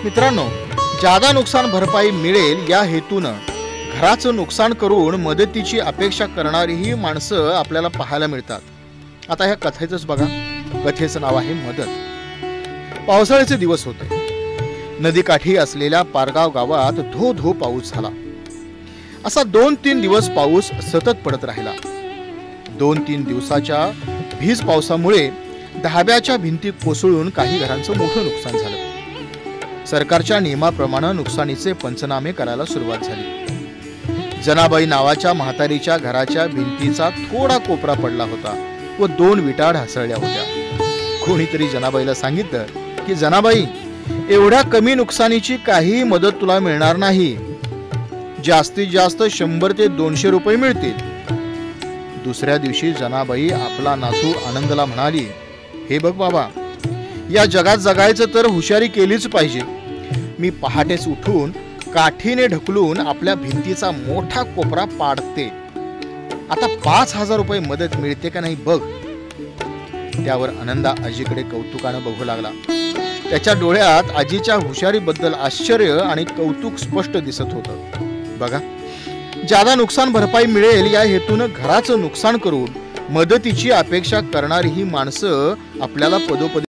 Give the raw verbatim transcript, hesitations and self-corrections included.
मित्रांनो, जादा नुकसान भरपाई मिळेल या हेतूनं घराचं नुकसान करून मदतीची अपेक्षा करणारीही माणसं आपल्याला पाहायला मिळतात. आता ह्या कथेचंच बघा. कथेचं नाव आहे मदत. पावसाळ्याचे दिवस होते. नदीकाठी असलेल्या पारगाव गावात धो धो पाऊस झाला. असा दोन तीन दिवस पाऊस सतत पडत राहिला. दोन तीन दिवसाच्या भीज पावसामुळे दहाब्याच्या भिंती कोसळून काही घरांचं मोठं नुकसान झालं. सरकारच्या नियमाप्रमाणे नुकसानीचे पंचनामे करायला सुरुवात झाली. जनाबाई नावाच्या म्हातारीच्या घराच्या भिंतीचा थोडा कोपरा पडला होता व दोन विटा ढासळल्या होत्या. कोणीतरी जनाबाईला सांगितलं की जनाबाई, एवढ्या कमी नुकसानीची काही मदत तुला मिळणार नाही. जास्तीत जास्त शंभर ते दोनशे रुपये मिळतील. दुसऱ्या दिवशी जनाबाई आपला नातू आनंदला म्हणाली, हे बघ बाबा, या जगात जगायचं तर हुशारी केलीच पाहिजे. मी पहाटेच उठून काठीने ढकलून आपल्या भिंतीचा मोठा कोपरा पाडते. आता पाच हजार रुपये मदत मिळते का नाही बघ. त्यावर आनंदा आजीकडे कौतुकानं बघू लागला. त्याच्या डोळ्यात आजीच्या हुशारीबद्दल आश्चर्य आणि कौतुक स्पष्ट दिसत होतं. बघा, जादा नुकसान भरपाई मिळेल या हेतून घराचं नुकसान करून मदतीची अपेक्षा करणारी ही माणसं आपल्याला पदोपदी